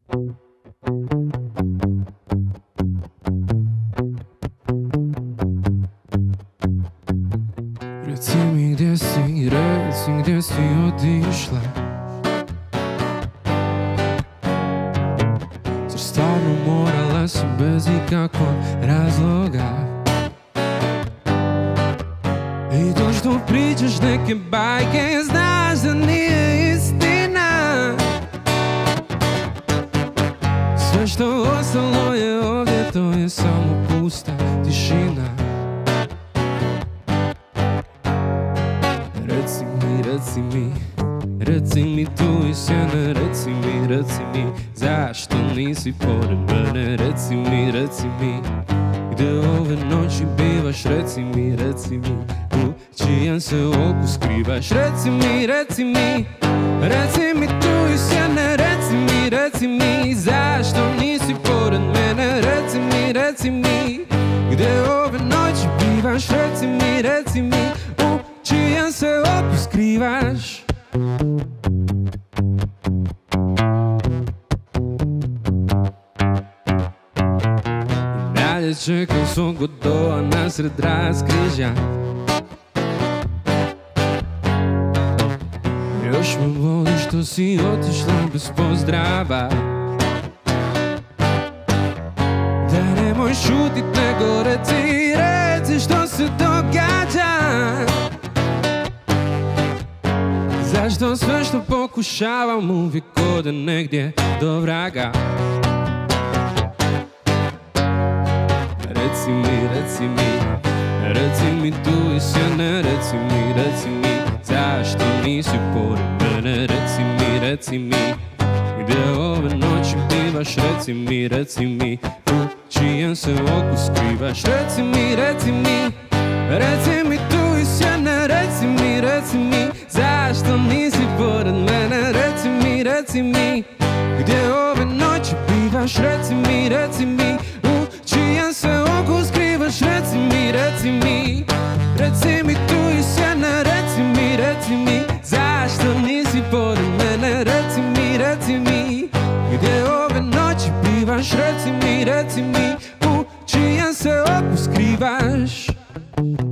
Reci mi gdje si otišla. Zar stvarno morala si bez ikakvog razloga? I to što pričaš neke bajke, znaš da nije istina. Sve što ostalo je ovdje, to je samo pusta tišina. Reci mi tu iz sjene, reci mi zašto nisi pored mene. Reci mi gdje ove noći bivaš. Reci mi u čijem se oku skrivaš. Reci mi tu iz sjene, reci mi zašto nisi pored mene. Reci mi gdje ove noći bivaš. Reci mi u čijem se oku skrivaš. Dalje čekam svog Godova nasred raskrižja. Još me boli što si otišla bez pozdrava. Da nemoj šutit nego reci što se događa. Zašto sve što pokušavam uvijek ode negdje do vraga? Reci mi tu iz sjene, reci mi zašto nisi pored mene. Reci mi gdje ove noći bivaš. Reci mi u čijem se oku skrivaš. Reci mi tu iz sjene, reci mi zašto nisi pored mene. Reci mi gdje ove noći bivaš. Reci mi u čijem se oku skrivaš. Reci mi tu iz sjene, reci mi zašto nisi pored mene. Reci mi gdje ove noći bivaš. Reci mi u čijem se oku skrivaš.